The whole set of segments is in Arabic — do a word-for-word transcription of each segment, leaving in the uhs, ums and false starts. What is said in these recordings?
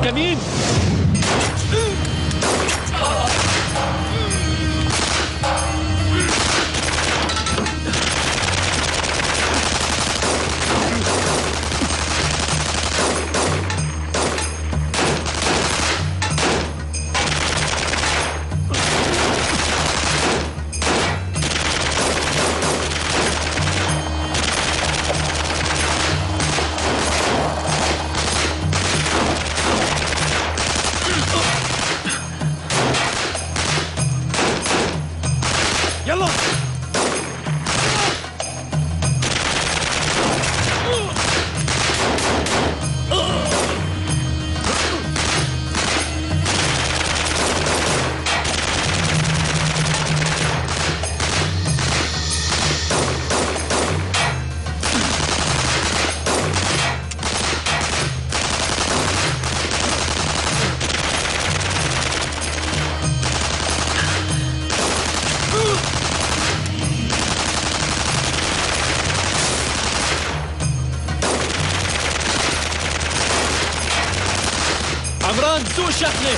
كمين. عمران سوق الشحنة.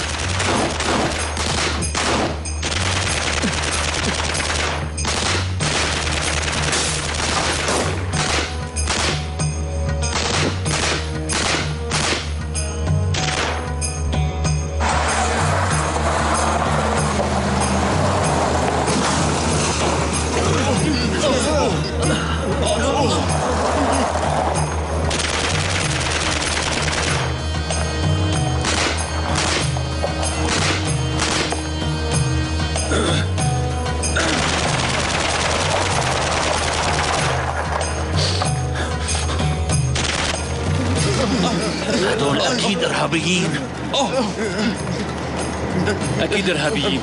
هدول أكيد إرهابيين. أوه. أكيد إرهابيين.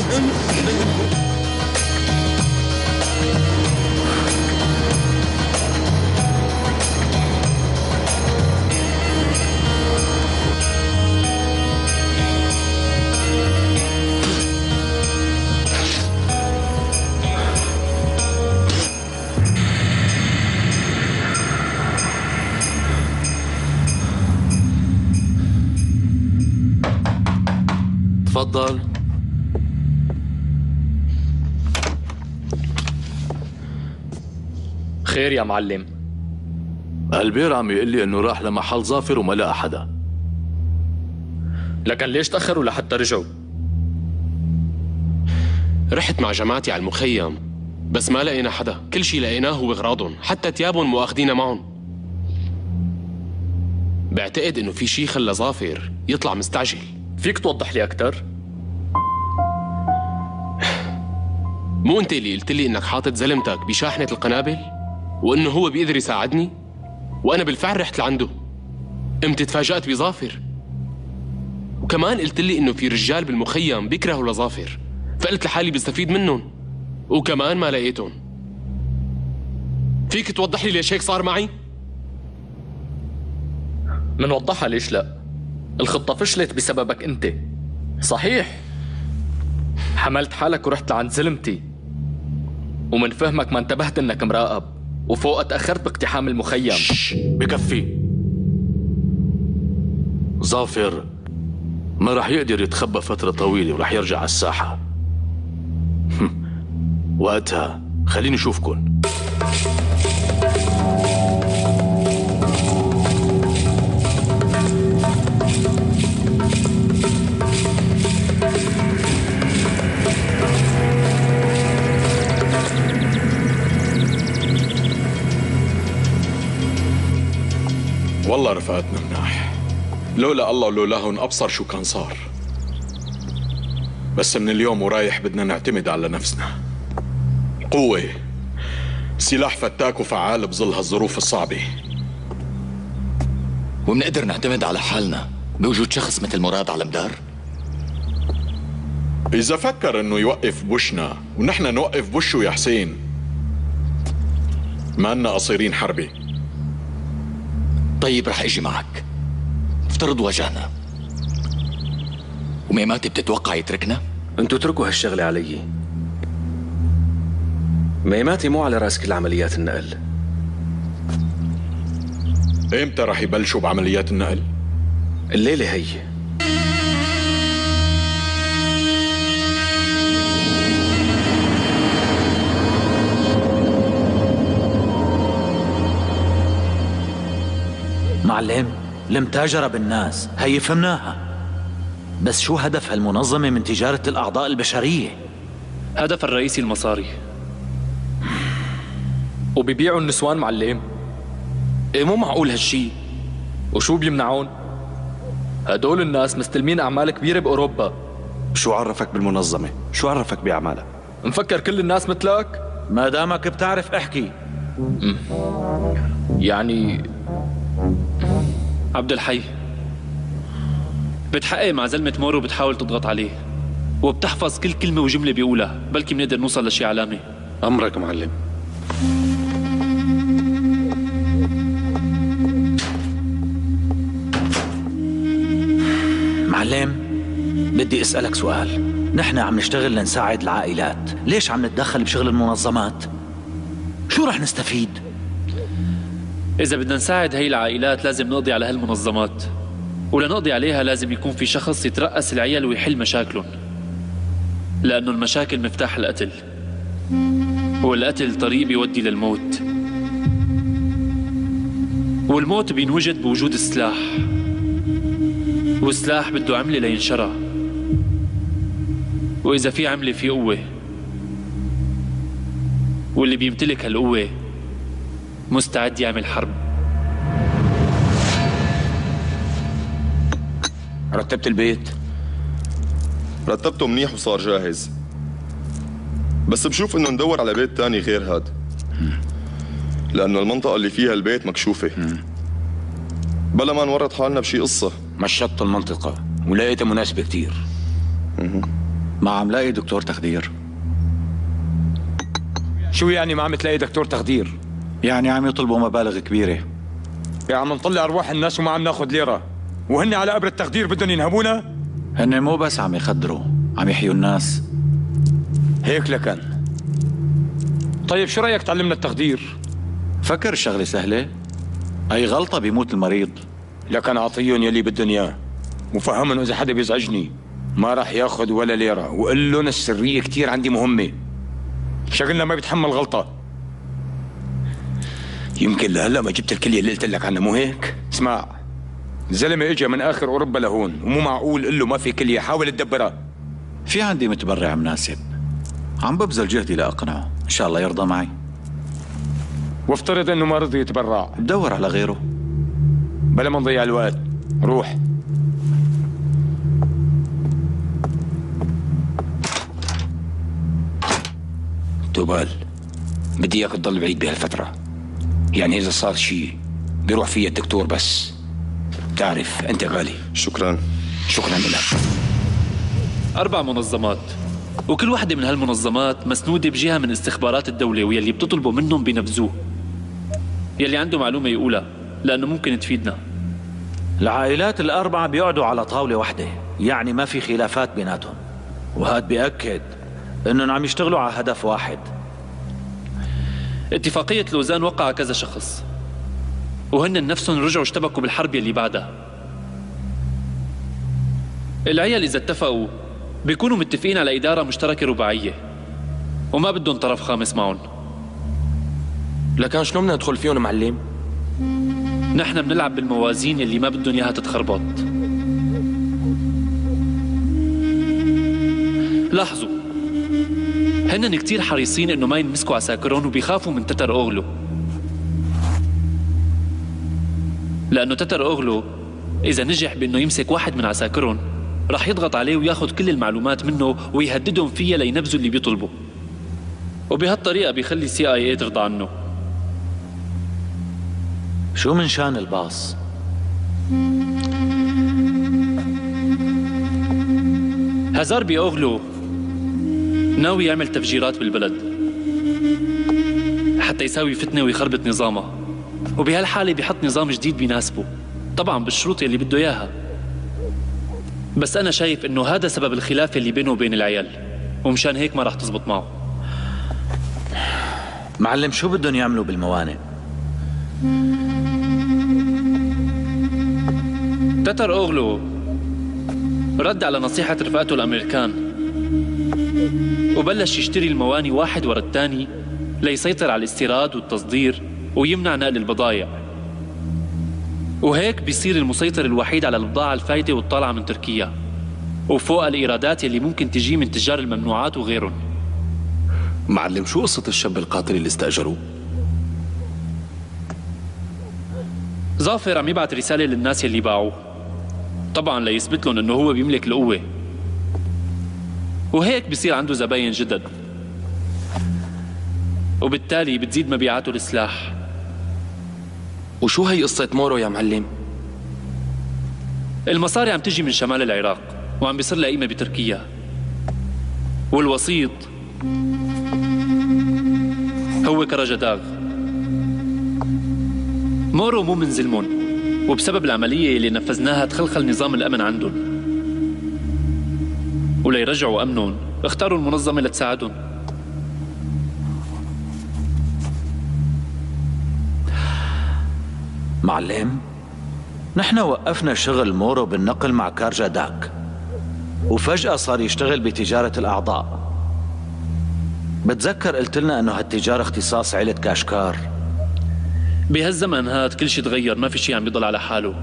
تفضل. خير يا معلم. البير عم يقول لي انه راح لمحل ظافر وما لقى حدا. لكن ليش تأخروا لحتى رجعوا؟ رحت مع جماعتي على المخيم بس ما لقينا حدا، كل شي لقيناه هو اغراضهم، حتى تيابهم مؤاخذينا معهم. بعتقد انه في شي خلى ظافر يطلع مستعجل. فيك توضح لي أكتر؟ مو انت اللي قلت لي انك حاطط زلمتك بشاحنة القنابل؟ وانه هو بيقدر يساعدني؟ وانا بالفعل رحت لعنده. قمت تفاجأت بظافر. وكمان قلت لي انه في رجال بالمخيم بيكرهوا لظافر، فقلت لحالي بستفيد منهم، وكمان ما لقيتهم. فيك توضح لي ليش هيك صار معي؟ منوضحها ليش لا. الخطة فشلت بسببك انت. صحيح حملت حالك ورحت لعند زلمتي، ومن فهمك ما انتبهت انك مراقب، وفوق تأخرت باقتحام المخيم. شش بكفي. ظافر ما راح يقدر يتخبى فترة طويلة ورح يرجع على الساحة. وقتها خليني اشوفكن. والله رفقاتنا مناح، لولا الله ولولاهن أبصر شو كان صار. بس من اليوم ورايح بدنا نعتمد على نفسنا. قوة، سلاح فتاك وفعال بظل هالظروف الصعبة، ومنقدر نعتمد على حالنا بوجود شخص مثل مراد على مدار. إذا فكر إنه يوقف بوشنا ونحن نوقف بوشه يا حسين، ما لنا قصيرين حربي. طيب رح اجي معك. افترض واجهنا وميماتي بتتوقع يتركنا؟ انتوا اتركوا هالشغلة علي. ميماتي مو على راس كل عمليات النقل. امتى رح يبلشوا بعمليات النقل؟ الليلة هي. معلم، المتاجرة بالناس هي فهمناها، بس شو هدف هالمنظمة من تجارة الأعضاء البشرية؟ هدف الرئيسي المصاري. وبيبيعوا النسوان معلم. إيه مو معقول هالشي. وشو بيمنعون؟ هدول الناس مستلمين أعمال كبيرة بأوروبا. شو عرفك بالمنظمة؟ شو عرفك بأعمالها؟ مفكر كل الناس مثلك؟ ما دامك بتعرف احكي. يعني عبد الحي، بتحقق مع زلمة مورو وبتحاول تضغط عليه، وبتحفظ كل كلمة وجملة بيقولها، بلكي بنقدر نوصل لشي علامة. أمرك معلم. معلم، بدي اسألك سؤال. نحن عم نشتغل لنساعد العائلات، ليش عم نتدخل بشغل المنظمات؟ شو رح نستفيد؟ إذا بدنا نساعد هي العائلات لازم نقضي على هالمنظمات، ولنقضي عليها لازم يكون في شخص يترأس العيال ويحل مشاكلهم، لأنه المشاكل مفتاح القتل، والقتل طريق بيودي للموت، والموت بينوجد بوجود السلاح، والسلاح بده عملة لينشرى، وإذا في عملة في قوة، واللي بيمتلك هالقوة مستعد يعمل حرب. رتبت البيت؟ رتبته منيح وصار جاهز، بس بشوف انه ندور على بيت تاني غير هاد، لأنه المنطقة اللي فيها البيت مكشوفة، بلا ما نورط حالنا بشي قصة. مشطت المنطقة ولقيتها مناسبة كتير. ما عم لاقي دكتور تخدير. شو يعني ما عم تلاقي دكتور تخدير؟ يعني عم يطلبوا مبالغ كبيرة. يا عم نطلع أرواح الناس وما عم ناخد ليرة، وهن على قبر التخدير بدهم ينهبونا؟ هن مو بس عم يخدروا، عم يحيوا الناس. هيك لكن. طيب شو رأيك تعلمنا التخدير؟ فكر الشغلة سهلة، أي غلطة بيموت المريض. لكن أعطيهم يلي بدهم إياه، وفهمهم إذا حدا بيزعجني ما راح ياخد ولا ليرة، وقل لهم السرية كتير عندي مهمة. شغلنا ما بيتحمل غلطة. يمكن لهلا ما جبت الكلية اللي قلت لك عنها، مو هيك؟ اسمع، زلمة اجى من آخر أوروبا لهون، ومو معقول قل له ما في كلية، حاول تدبرها. في عندي متبرع مناسب، عم ببذل جهدي لأقنعه، إن شاء الله يرضى معي. وافترض إنه ما رضي يتبرع، بدور على غيره. بلا ما نضيع الوقت، روح. توبال، بدي اياك تضل بعيد بهالفترة، يعني إذا صار شيء بيروح فيها الدكتور بس. تعرف أنت غالي. شكرا. شكرا لك. أربع منظمات، وكل واحدة من هالمنظمات مسنودة بجهة من استخبارات الدولة، ويلي بتطلبوا منهم بينفذوه. يلي عنده معلومة يقولها، لأنه ممكن تفيدنا. العائلات الأربعة بيقعدوا على طاولة واحدة، يعني ما في خلافات بيناتهم، وهاد بيأكد إنهم عم يشتغلوا على هدف واحد. اتفاقية لوزان وقع كذا شخص، وهن نفسهم رجعوا اشتبكوا بالحرب يلي بعدها. العيال إذا اتفقوا بيكونوا متفقين على إدارة مشتركة رباعية، وما بدهم طرف خامس معهم. لكن شلون بدنا ندخل فيهم معلم؟ نحن بنلعب بالموازين اللي ما بدهم إياها تتخربط. لاحظوا، هنن كتير حريصين إنه ما ينمسكوا عساكرهم، وبيخافوا من تتر أوغلو، لأنه تتر أوغلو إذا نجح بإنه يمسك واحد من عساكرهم رح يضغط عليه وياخد كل المعلومات منه ويهددهم فيها لينفذوا اللي بيطلبوا، وبهالطريقة بيخلي السي آي اي ترضى عنه. شو من شان الباص؟ هازاربي أوغلو ناوي يعمل تفجيرات بالبلد حتى يساوي فتنة ويخربط نظامه، وبهالحالة بيحط نظام جديد بيناسبه، طبعا بالشروط اللي بده إياها. بس أنا شايف إنه هذا سبب الخلاف اللي بينه وبين العيال، ومشان هيك ما راح تزبط معه. معلم، شو بدهم يعملوا بالموانئ؟ تتر أوغلو رد على نصيحة رفقاته الأمريكان وبلش يشتري المواني واحد ورا الثاني ليسيطر على الاستيراد والتصدير ويمنع نقل البضائع. وهيك بيصير المسيطر الوحيد على البضاعة الفايتة والطالعة من تركيا، وفوق الإيرادات يلي ممكن تجي من تجار الممنوعات وغيرهم. معلم، شو قصة الشاب القاتل اللي استأجروه؟ ظافر عم يبعت رسالة للناس يلي باعوه، طبعا ليثبت لهم انه هو بيملك القوة، وهيك بيصير عنده زباين جدد، وبالتالي بتزيد مبيعاته السلاح. وشو هي قصة مورو يا معلم؟ المصاري عم تجي من شمال العراق وعم بيصير لها قيمة بتركيا، والوسيط هو كرجداغ. مورو مو من زلمون، وبسبب العملية اللي نفذناها تخلخل نظام الأمن عندهم، وليرجعوا أمنهم اختاروا المنظمة لتساعدهم. معلم، نحن وقفنا شغل مورو بالنقل مع كارجاداك، وفجأة صار يشتغل بتجارة الأعضاء. بتذكر قلت لنا انه هالتجارة اختصاص عيلة كاشكار. بهالزمن هاد كل شيء تغير، ما في شيء عم بيضل على حاله.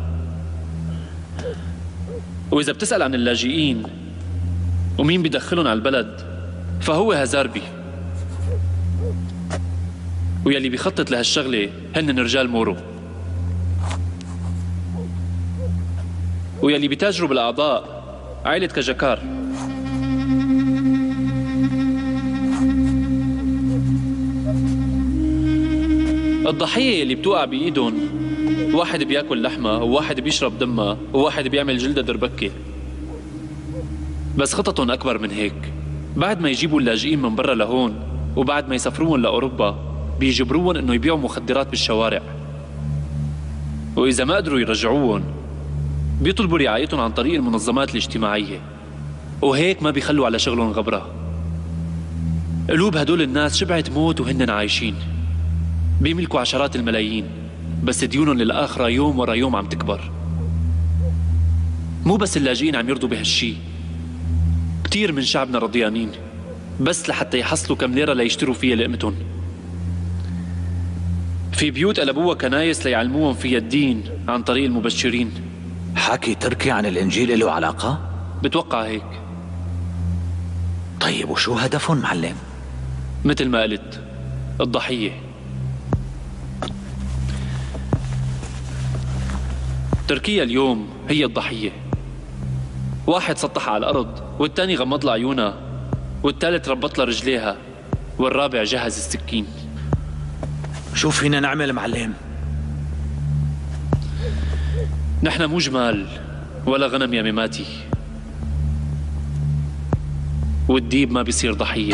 وإذا بتسأل عن اللاجئين ومين بيدخلهم على البلد، فهو هزاربي، ويلي بيخطط لهالشغلة هن رجال مورو، ويلي بيتاجروا بالأعضاء عائلة كاجاكار. الضحية اللي بتوقع بإيدهم واحد بياكل لحمة، وواحد بيشرب دمها، وواحد بيعمل جلدة دربكة. بس خططهم أكبر من هيك. بعد ما يجيبوا اللاجئين من برا لهون، وبعد ما يسافروهم لأوروبا، بيجبروهم إنه يبيعوا مخدرات بالشوارع، وإذا ما قدروا يرجعوهم بيطلبوا رعايتهم عن طريق المنظمات الاجتماعية، وهيك ما بيخلوا على شغلهم غبرة. قلوب هدول الناس شبعت موت وهن عايشين، بيملكوا عشرات الملايين، بس ديونهم للآخرة يوم ورا يوم عم تكبر. مو بس اللاجئين عم يرضوا بهالشي، كتير من شعبنا رضيانين بس لحتى يحصلوا كم ليرة ليشتروا فيها لقمتهم. في بيوت قلبوها كنايس ليعلموهم فيها الدين عن طريق المبشرين. حكي تركي عن الإنجيل له علاقة؟ بتوقع هيك. طيب وشو هدفهم معلم؟ مثل ما قلت، الضحية. تركيا اليوم هي الضحية. واحد سطح على الأرض، والتاني غمض لها عيونها، والثالث ربط لها رجليها، والرابع جهز السكين. شو فينا نعمل معلم؟ نحن مو جمال ولا غنم يا ميماتي، والديب ما بيصير ضحية.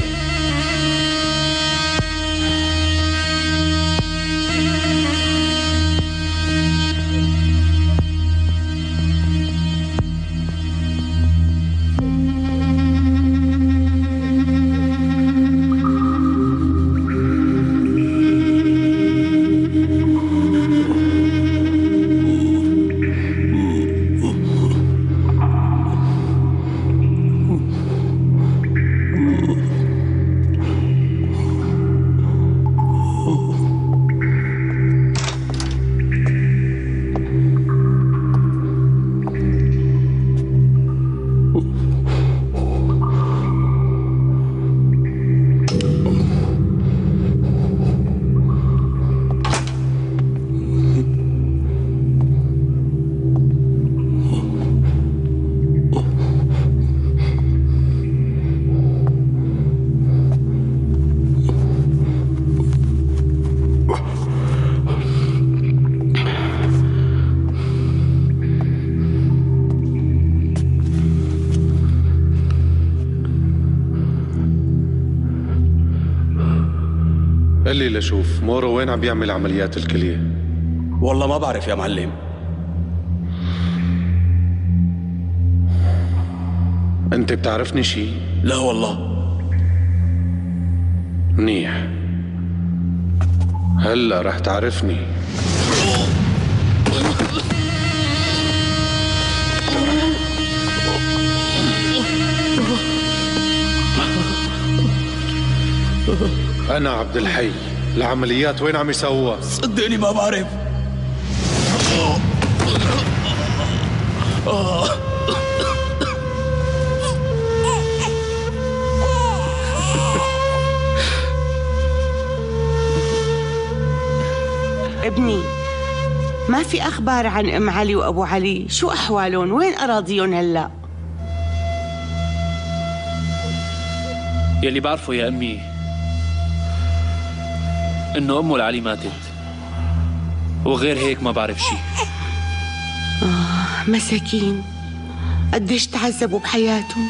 قلي لشوف مورو وين عم بيعمل عمليات الكلية؟ والله ما بعرف يا معلم. انت بتعرفني شي؟ لا والله. منيح، هلا رح تعرفني. أنا عبد الحي. العمليات وين عم يسووها؟ صدقني ما بعرف. ابني، ما في أخبار عن أم علي وأبو علي؟ شو أحوالهم؟ وين أراضيهم هلأ؟ يلي بعرفه يا أمي إنه أمه العلي ماتت، وغير هيك ما بعرف شي. آه مساكين، قديش تعذبوا بحياتهم.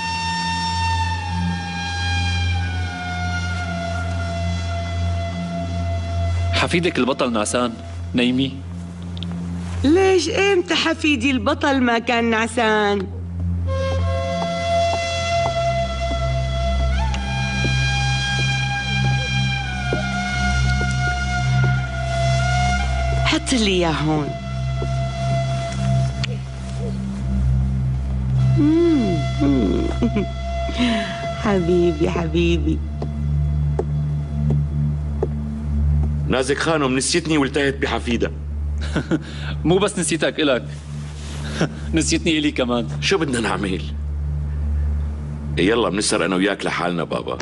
حفيدك البطل نعسان، نايمي؟ ليش امتى حفيدي البطل ما كان نعسان؟ حط لي اياه هون. حبيبي حبيبي. نازك خانم، نسيتني والتهت بحفيدة. مو بس نسيتك إلك، نسيتني إلي كمان. شو بدنا نعمل؟ يلا بنسهر أنا وياك لحالنا بابا.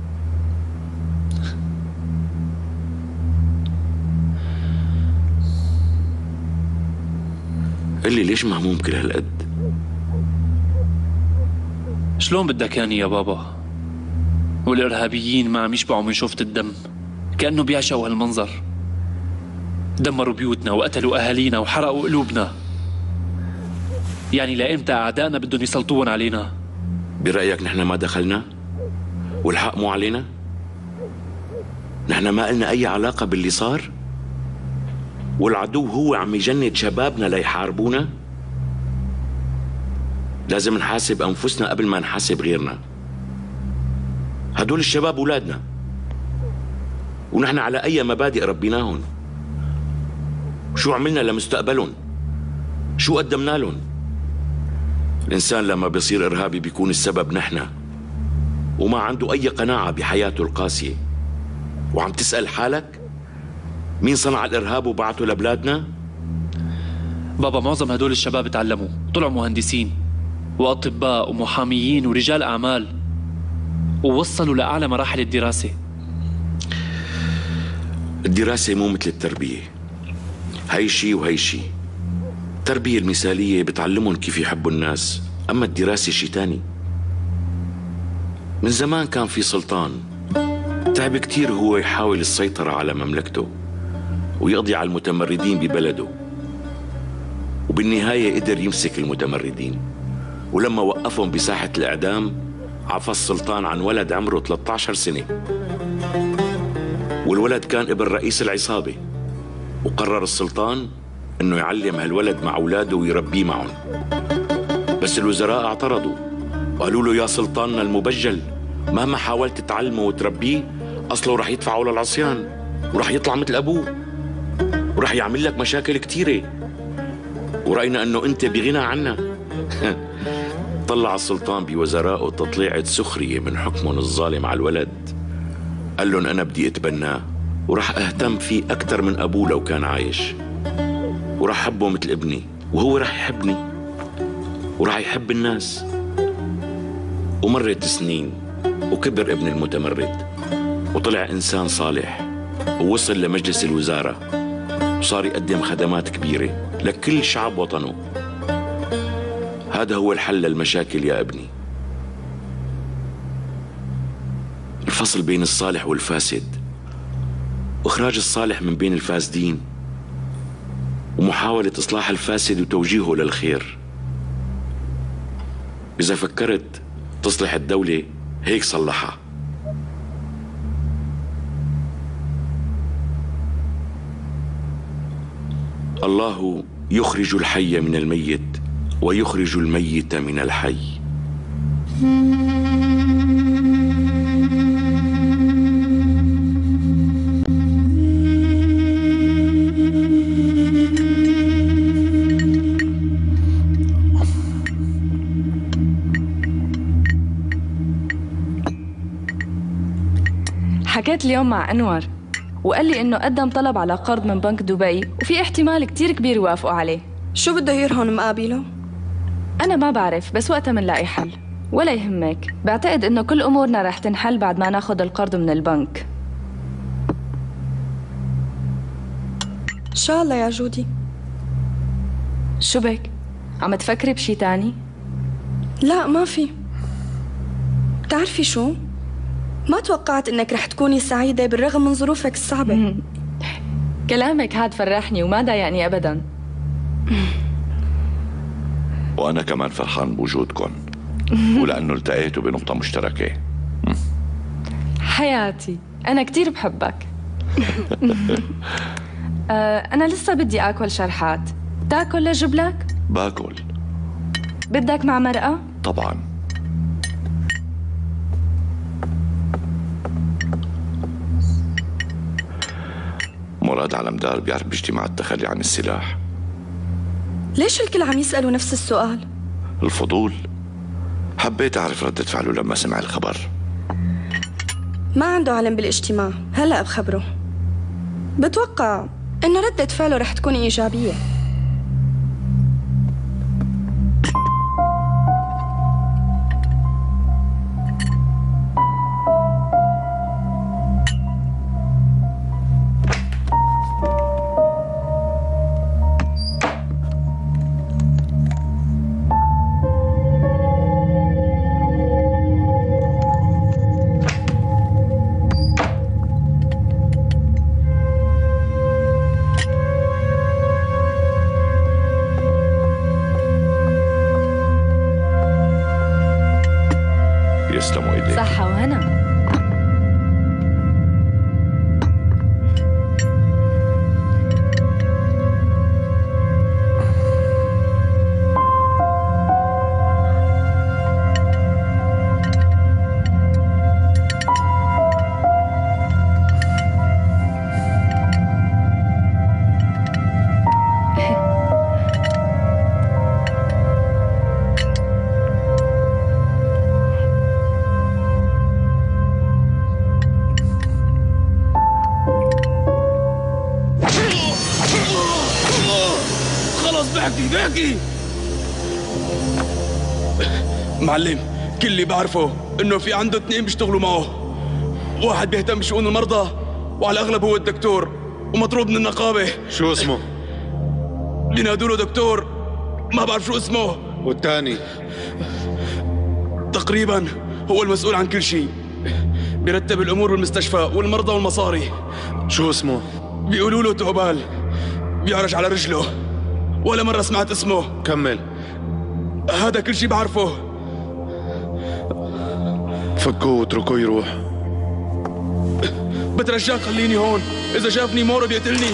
قل لي ليش مهموم كل هالقد؟ شلون بدك ياني يا بابا؟ والإرهابيين ما عم يشبعوا من شوفة الدم، كأنه بيعشقوا هالمنظر. دمروا بيوتنا وقتلوا أهالينا وحرقوا قلوبنا. يعني لإمتى أعدائنا بدهم يسلطون علينا؟ برأيك نحن ما دخلنا؟ والحق مو علينا؟ نحن ما قلنا أي علاقة باللي صار؟ والعدو هو عم يجند شبابنا ليحاربونا؟ لازم نحاسب أنفسنا قبل ما نحاسب غيرنا. هدول الشباب أولادنا، ونحن على أي مبادئ ربيناهم؟ شو عملنا لمستقبلهم؟ شو قدمنا لهم؟ الإنسان لما بيصير إرهابي بيكون السبب نحن، وما عنده أي قناعة بحياته القاسية. وعم تسأل حالك مين صنع الإرهاب وبعته لبلادنا؟ بابا معظم هدول الشباب تعلموا، طلعوا مهندسين وأطباء ومحاميين ورجال أعمال، ووصلوا لأعلى مراحل الدراسة. الدراسة مو مثل التربية، هاي شي وهي شي. التربية المثالية بتعلمهم كيف يحبوا الناس، أما الدراسة شي تاني. من زمان كان في سلطان تعب كتير هو يحاول السيطرة على مملكته ويقضي على المتمردين ببلده، وبالنهاية قدر يمسك المتمردين. ولما وقفهم بساحة الإعدام عفى السلطان عن ولد عمره ثلاثة عشر سنة، والولد كان ابن رئيس العصابة. وقرر السلطان انه يعلم هالولد مع اولاده ويربيه معهم. بس الوزراء اعترضوا وقالوا له يا سلطاننا المبجل، مهما حاولت تعلمه وتربيه اصله رح يدفعه للعصيان ورح يطلع مثل ابوه ورح يعمل لك مشاكل كتيرة، ورأينا انه انت بغنى عنا. طلع السلطان بوزرائه تطليعة سخرية من حكمهم الظالم على الولد. قال لهم انا بدي اتبناه ورح اهتم فيه اكثر من ابوه لو كان عايش، ورح احبه مثل ابني وهو رح يحبني ورح يحب الناس. ومرت سنين وكبر ابن المتمرد وطلع انسان صالح ووصل لمجلس الوزارة وصار يقدم خدمات كبيرة لكل شعب وطنه. هذا هو الحل للمشاكل يا ابني، الفصل بين الصالح والفاسد، واخراج الصالح من بين الفاسدين، ومحاولة اصلاح الفاسد وتوجيهه للخير. اذا فكرت تصلح الدولة هيك صلحها. الله يخرج الحي من الميت ويخرج الميت من الحي. حكيت اليوم مع أنور وقال لي إنه قدم طلب على قرض من بنك دبي وفي احتمال كتير كبير يوافقوا عليه. شو بده يرهن مقابله؟ أنا ما بعرف، بس وقتها منلاقي حل. ولا يهمك، بعتقد إنه كل أمورنا رح تنحل بعد ما ناخد القرض من البنك. إن شاء الله يا جودي. شو بك؟ عم تفكري بشي تاني؟ لا ما في. بتعرفي شو؟ ما توقعت إنك رح تكوني سعيدة بالرغم من ظروفك الصعبة. كلامك هاد فرحني وما ضايقني أبداً. وأنا كمان فرحان بوجودكم ولأنه التقيتوا بنقطة مشتركة. حياتي أنا كتير بحبك. آه أنا لسه بدي آكل شرحات. تاكل لأجيب لك؟ باكل. بدك مع مرقة؟ طبعا. مراد علمدار بيعرف باجتماع التخلي عن السلاح. ليش الكل عم يسألوا نفس السؤال؟ الفضول. حبيت أعرف ردة فعله لما سمع الخبر. ما عنده علم بالاجتماع، هلأ بخبره. بتوقع إنه ردة فعله رح تكون إيجابية. صحة وهنا. معلم، كل اللي بعرفه انه في عنده اثنين بيشتغلوا معه. واحد بيهتم بشؤون المرضى وعلى الاغلب هو الدكتور ومطرود من النقابه. شو اسمه؟ بينادوا له دكتور، ما بعرف شو اسمه. والثاني؟ تقريبا هو المسؤول عن كل شيء، بيرتب الامور بالمستشفى والمرضى والمصاري. شو اسمه؟ بيقولوا له توبال، بيعرج على رجله، ولا مره سمعت اسمه. كمل. هذا كل شيء بعرفه. فكوه واتركوه يروح. بترجاك خليني هون، إذا شافني مورو بيقتلني.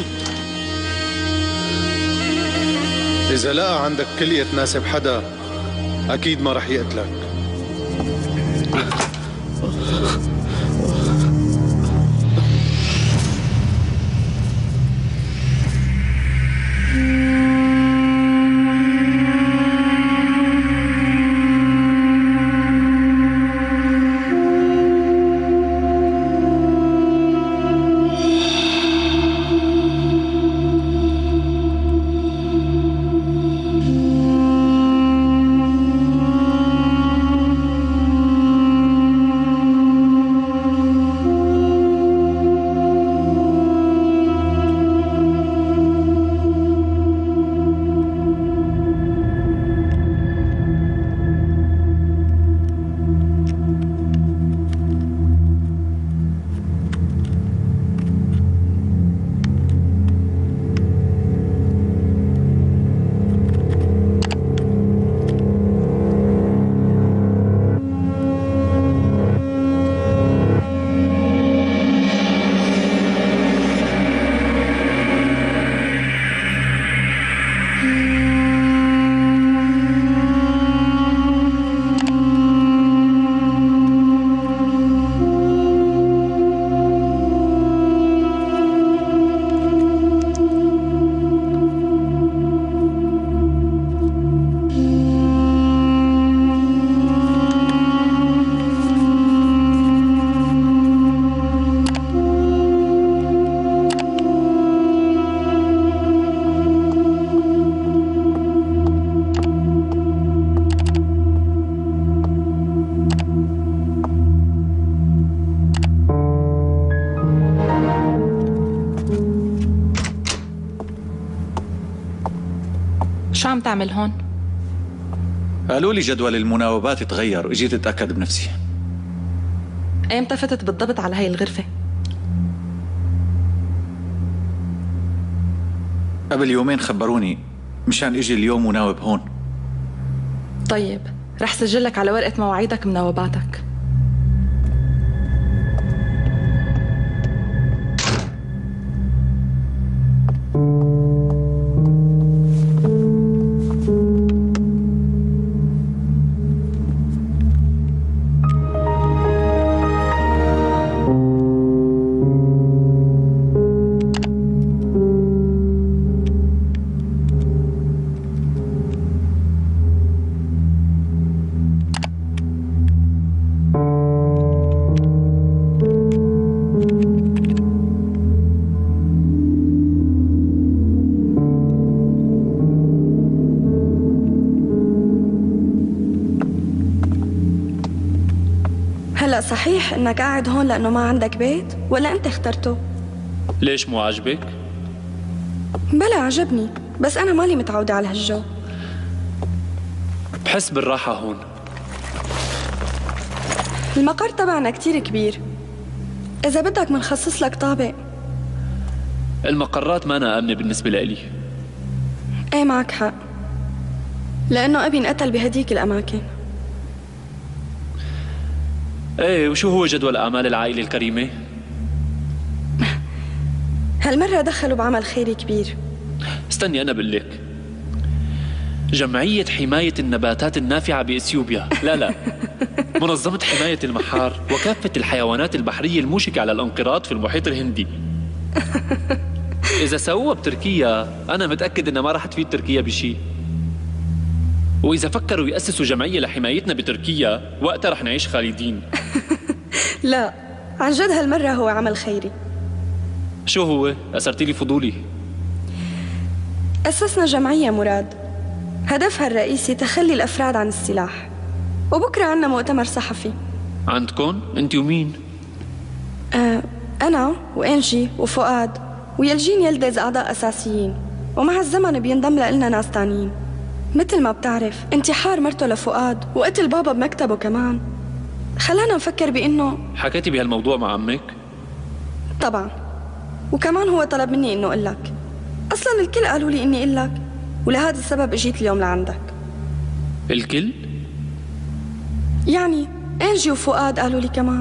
إذا لقى عندك كلية تناسب حدا أكيد ما رح يقتلك. شو عم تعمل هون؟ قالوا لي جدول المناوبات تغير واجيت اتاكد بنفسي. ايمتى فتت بالضبط على هاي الغرفة؟ قبل يومين خبروني مشان اجي اليوم وناوب هون. طيب رح سجلك على ورقة مواعيدك مناوباتك. هلأ صحيح انك قاعد هون لانه ما عندك بيت ولا انت اخترته؟ ليش مو عاجبك؟ بلا عجبني، بس انا مالي متعودة على هالجو. بحس بالراحة هون. المقر تبعنا كتير كبير، اذا بدك منخصص لك طابق. المقرات ما أنا آمنة بالنسبة لإلي. ايه معك حق، لانه ابي انقتل بهديك الاماكن. ايه، وشو هو جدول أعمال العائلة الكريمة؟ هالمرة دخلوا بعمل خيري كبير. استني أنا بقول لك. جمعية حماية النباتات النافعة بإثيوبيا، لا لا منظمة حماية المحار وكافة الحيوانات البحرية الموشكة على الانقراض في المحيط الهندي. إذا سووها بتركيا أنا متأكد إنها ما راح تفيد تركيا بشيء. وإذا فكروا يأسسوا جمعية لحمايتنا بتركيا وقتها رح نعيش خالدين. لا عن جد هالمرة هو عمل خيري. شو هو؟ أثرتي لي فضولي. أسسنا جمعية مراد، هدفها الرئيسي تخلي الأفراد عن السلاح، وبكرة عنا مؤتمر صحفي. عندكن؟ أنت ومين؟ آه أنا وإنجي وفؤاد ويلجين يلدز أعضاء أساسيين، ومع الزمن بينضم لنا ناس تانيين. مثل ما بتعرف انتحار مرته لفؤاد وقتل بابا بمكتبه كمان خلانا نفكر بإنه. حكيتي بهالموضوع مع عمك؟ طبعا، وكمان هو طلب مني إنه أقول لك. أصلا الكل قالوا لي إني أقول لك، ولهذا السبب اجيت اليوم لعندك. الكل؟ يعني إنجي وفؤاد قالوا لي كمان.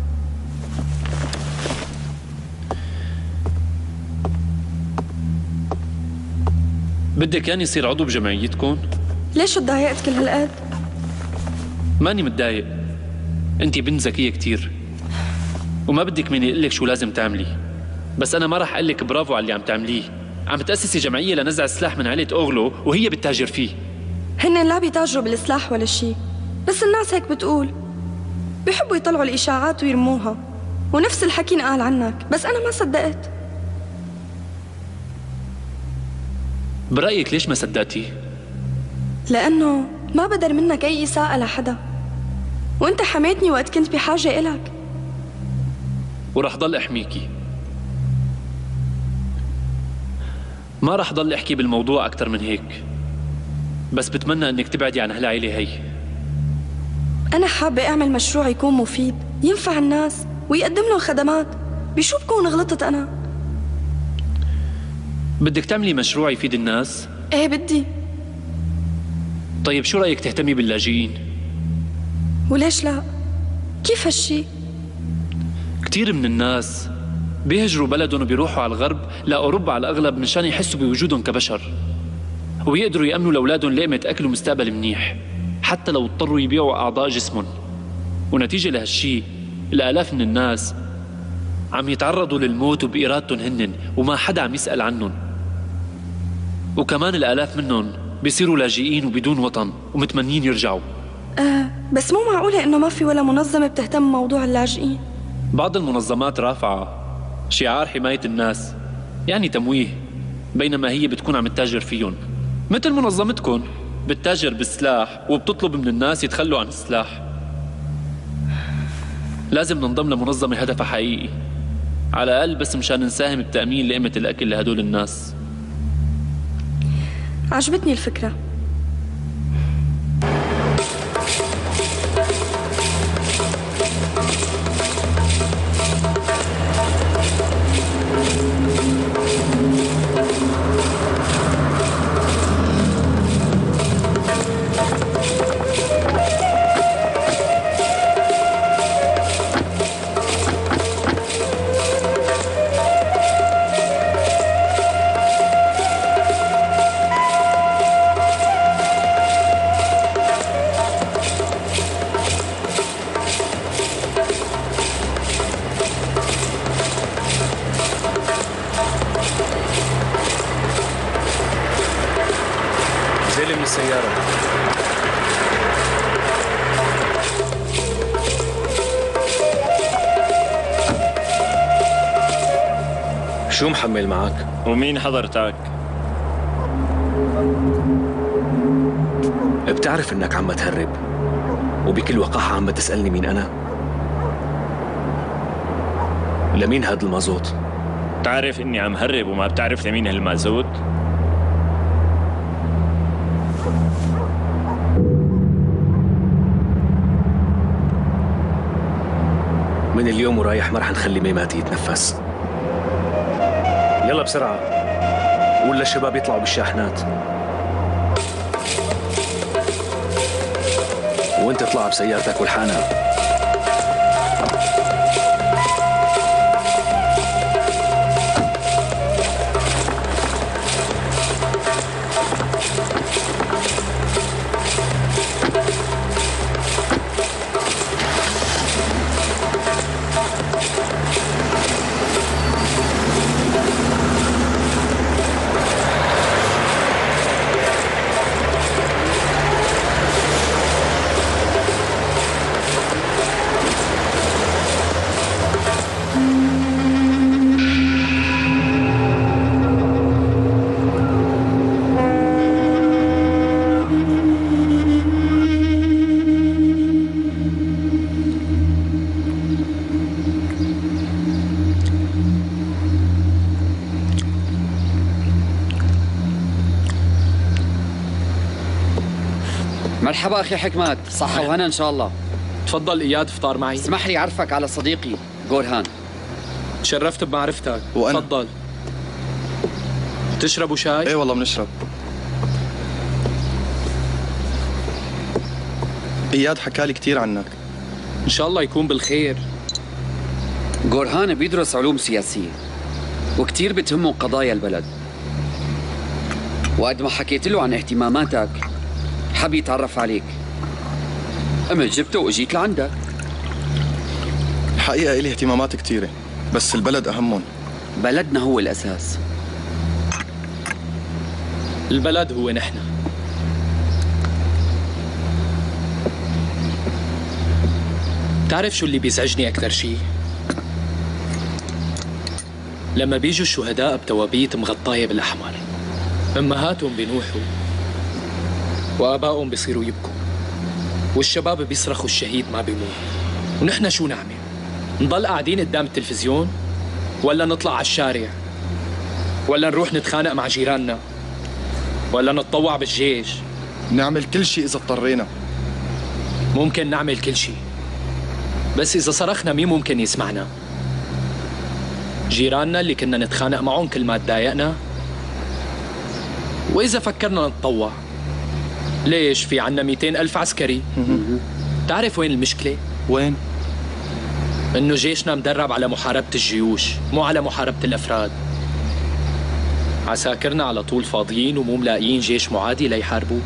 بدك يعني يصير عضو بجمعيتكم؟ ليش تضايقت كل هالقد؟ ماني متضايق، انت بنت ذكية كتير وما بدك مني اقول لك شو لازم تعملي، بس انا ما راح اقول لك برافو على اللي عم تعمليه. عم تأسسي جمعية لنزع السلاح من عائلة أوغلو وهي بتتاجر فيه. هن لا بيتاجروا بالسلاح ولا شيء، بس الناس هيك بتقول، بيحبوا يطلعوا الإشاعات ويرموها، ونفس الحكي انقال عنك، بس أنا ما صدقت. برأيك ليش ما صدقتي؟ لأنه ما بدر منك أي إساءة لحدا، وأنت حميتني وقت كنت بحاجة إلك، ورح ضل أحميكي. ما رح ضل أحكي بالموضوع أكتر من هيك، بس بتمنى أنك تبعدي عن هالعيلة هي. أنا حابة أعمل مشروع يكون مفيد ينفع الناس ويقدم لهم خدمات. بشو بكون غلطت أنا؟ بدك تعملي مشروع يفيد الناس؟ إيه بدي. طيب شو رأيك تهتمي باللاجئين؟ وليش لا؟ كيف هالشي؟ كتير من الناس بيهجروا بلدهم وبيروحوا على الغرب لأوروبا على الأغلب منشان يحسوا بوجودهم كبشر، ويقدروا يأمنوا لأولادهم لقمة أكل ومستقبل منيح حتى لو اضطروا يبيعوا أعضاء جسمهم. ونتيجة لهالشي الآلاف من الناس عم يتعرضوا للموت وبإرادتهم هنن وما حدا عم يسأل عنهم، وكمان الآلاف منهم بيصيروا لاجئين وبدون وطن ومتمنين يرجعوا. آه بس مو معقولة إنه ما في ولا منظمة بتهتم بموضوع اللاجئين. بعض المنظمات رافعة شعار حماية الناس، يعني تمويه، بينما هي بتكون عم تتاجر فيهم، مثل منظمتكم بتتاجر بالسلاح وبتطلب من الناس يتخلوا عن السلاح. لازم ننضم لمنظمة هدفها حقيقي، على الأقل بس مشان نساهم بتأمين لقمة الأكل لهدول الناس. عجبتني الفكرة. شو محمل معك؟ ومين حضرتك؟ بتعرف انك عم تهرب وبكل وقاحة عم تسألني مين انا؟ لمين هاد المازوت؟ بتعرف اني عم هرب وما بتعرف لمين هالمازوت؟ من اليوم ورايح ما رح نخلي ميماتي يتنفس. يلا بسرعة ولا الشباب يطلعوا بالشاحنات، وانت اطلع بسيارتك والحانها. مرحبا أخي حكمت، صحة وهنا إن شاء الله. تفضل إياد، افطار معي. اسمح لي أعرفك على صديقي غورهان. تشرفت بمعرفتك. وأنا. تفضل. تشربوا شاي؟ ايه والله بنشرب. إياد حكالي كثير عنك. إن شاء الله يكون بالخير. غورهان بيدرس علوم سياسية وكثير بتهمه قضايا البلد، وقد ما حكيت له عن اهتماماتك حب يتعرف عليك. أما جبته وأجيت لعندك. حقيقة إلي اهتمامات كثيرة بس البلد أهمهم. بلدنا هو الأساس. البلد هو نحن. تعرف شو اللي بيزعجني أكثر شيء؟ لما بيجوا الشهداء بتوابيت مغطاية بالأحمر، أمهاتهم بينوحوا وآبائهم بيصيروا يبكوا والشباب بيصرخوا الشهيد ما بيموت، ونحن شو نعمل؟ نضل قاعدين قدام التلفزيون ولا نطلع على الشارع ولا نروح نتخانق مع جيراننا ولا نتطوع بالجيش؟ نعمل كل شيء إذا اضطرينا. ممكن نعمل كل شيء بس إذا صرخنا مين ممكن يسمعنا؟ جيراننا اللي كنا نتخانق معهم كل ما تضايقنا؟ وإذا فكرنا نتطوع ليش في عنا مئتين ألف عسكري؟ تعرف وين المشكلة؟ وين؟ إنه جيشنا مدرب على محاربة الجيوش مو على محاربة الأفراد. عساكرنا على طول فاضيين ومو ملاقيين جيش معادي ليحاربوه.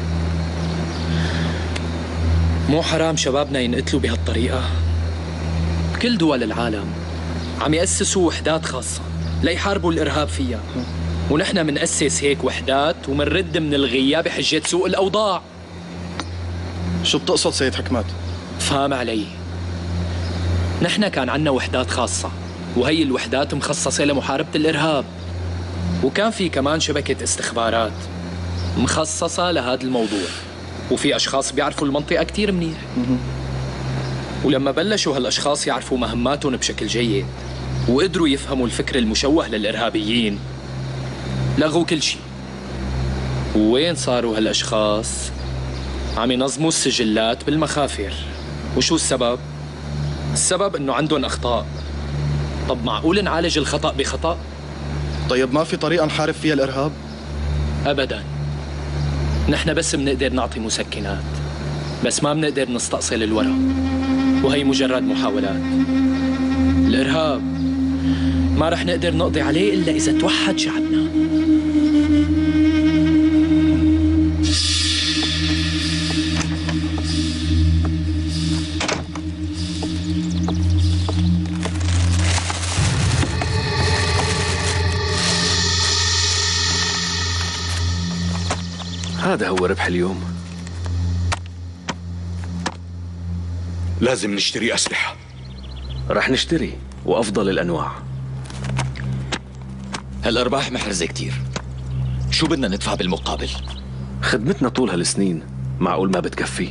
مو حرام شبابنا ينقتلوا بهالطريقة؟ كل دول العالم عم يأسسوا وحدات خاصة ليحاربوا الإرهاب فيها، ونحن منأسس هيك وحدات ومنرد من الغياب بحجة سوء الأوضاع. شو بتقصد سيد حكمت؟ فهم علي. نحن كان عنا وحدات خاصة وهي الوحدات مخصصة لمحاربة الإرهاب، وكان في كمان شبكة استخبارات مخصصة لهذا الموضوع، وفي أشخاص بيعرفوا المنطقة كتير منيح. ولما بلشوا هالأشخاص يعرفوا مهماتهم بشكل جيد وقدروا يفهموا الفكر المشوه للإرهابيين، لغوا كل شيء وين صاروا هالأشخاص؟ عم ينظموا السجلات بالمخافر. وشو السبب؟ السبب إنه عندهم أخطاء. طب معقول نعالج الخطأ بخطأ؟ طيب ما في طريقة نحارب فيها الإرهاب؟ أبداً. نحن بس بنقدر نعطي مسكنات، بس ما بنقدر نستأصل الورق، وهي مجرد محاولات. الإرهاب ما رح نقدر نقضي عليه إلا إذا توحد شعبنا. هذا هو ربح اليوم. لازم نشتري أسلحة. رح نشتري، وأفضل الأنواع. هالأرباح محرزة كتير. شو بدنا ندفع بالمقابل؟ خدمتنا طول هالسنين، معقول ما بتكفي؟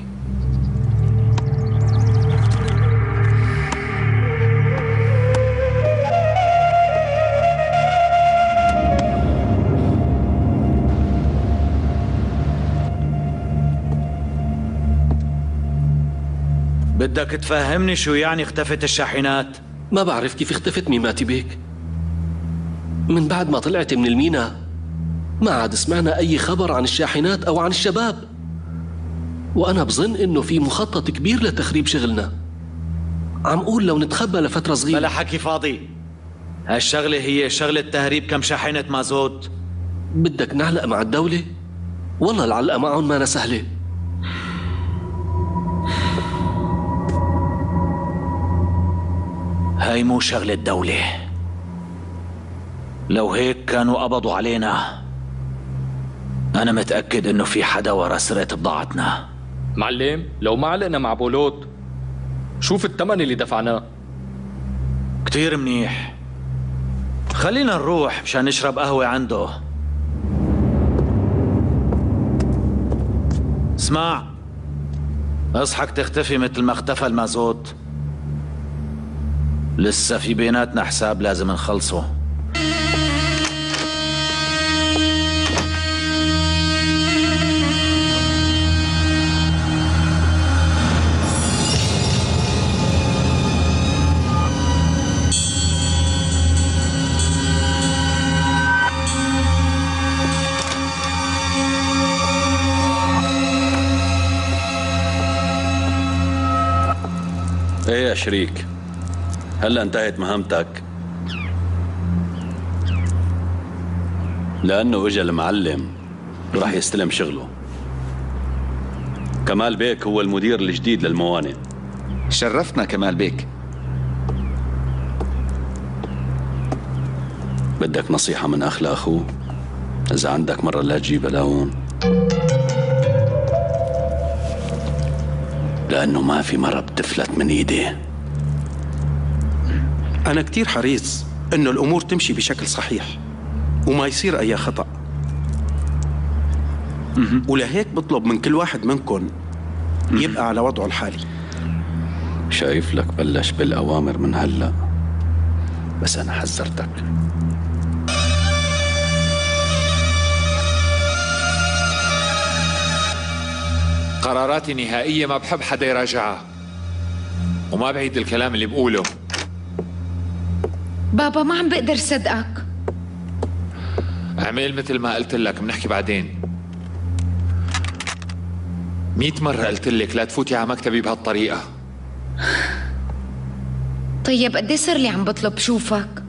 بدك تفهمني شو يعني اختفت الشاحنات؟ ما بعرف كيف اختفت ميماتي بيك. من بعد ما طلعت من المينا ما عاد سمعنا أي خبر عن الشاحنات أو عن الشباب، وأنا بظن إنه في مخطط كبير لتخريب شغلنا. عم قول لو نتخبى لفترة صغيرة. بلا حكي فاضي. هالشغلة هي شغلة تهريب كم شاحنة مازوت. بدك نعلق مع الدولة؟ والله العلقة معهم ما سهلة. هاي مو شغلة دولة. لو هيك كانوا قبضوا علينا. أنا متأكد إنه في حدا ورا سرقة بضاعتنا. معلم، لو ما علقنا مع بولوت شوف الثمن اللي دفعناه. كتير منيح. خلينا نروح مشان نشرب قهوة عنده. اسمع، اصحك تختفي مثل ما اختفى المازوت. لسه في بيناتنا حساب لازم نخلصه. ايه يا شريك، هلا انتهت مهمتك؟ لأنه اجى المعلم وراح يستلم شغله. كمال بيك هو المدير الجديد للموانئ. شرفتنا كمال بيك. بدك نصيحة من أخ لأخوه؟ إذا عندك مرة لا تجيبها لهون، لأنه ما في مرة بتفلت من إيدي. أنا كتير حريص إنه الأمور تمشي بشكل صحيح وما يصير أي خطأ، ولهيك بطلب من كل واحد منكم يبقى على وضعه الحالي. شايف لك بلش بالأوامر من هلأ، بس أنا حذرتك. قراراتي نهائية، ما بحب حدا يراجعها، وما بعيد الكلام اللي بقوله. بابا ما عم بقدر صدقك. اعمل مثل ما قلت لك، بنحكي بعدين. مئة مرة قلت لك لا تفوتي على مكتبي بهالطريقة. طيب قد ايه صار لي عم بطلب شوفك؟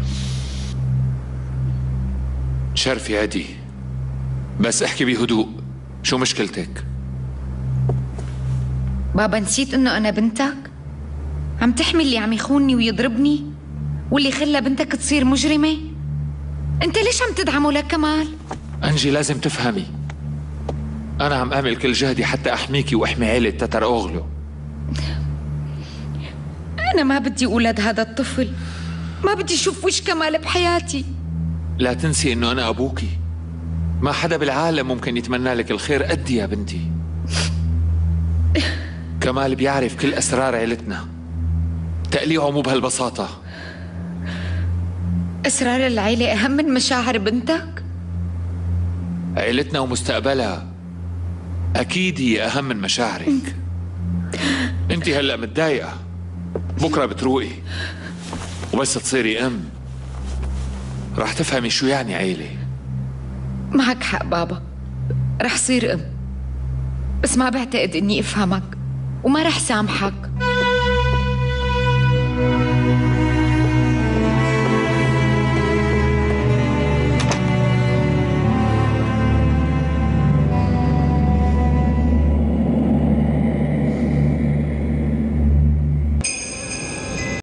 شرفي عدي، بس احكي بهدوء. شو مشكلتك؟ بابا نسيت انه انا بنتك؟ عم تحمي اللي عم يخونني ويضربني واللي خلى بنتك تصير مجرمة؟ انت ليش عم تدعمه لكمال؟ انجي لازم تفهمي، انا عم اعمل كل جهدي حتى احميكي واحمي عيلة تتر اوغلو. انا ما بدي اولاد هذا الطفل، ما بدي اشوف وش كمال بحياتي. لا تنسي انه انا ابوكي، ما حدا بالعالم ممكن يتمنى لك الخير قدي يا بنتي. كمال بيعرف كل اسرار عيلتنا، تقليعه مو بهالبساطة. اسرار العيلة اهم من مشاعر بنتك؟ عيلتنا ومستقبلها أكيد هي أهم من مشاعرك. أنت هلأ متضايقة، بكرة بتروقي، وبس تصيري أم رح تفهمي شو يعني عيلة. معك حق بابا، رح صير أم، بس ما بعتقد إني أفهمك وما رح سامحك.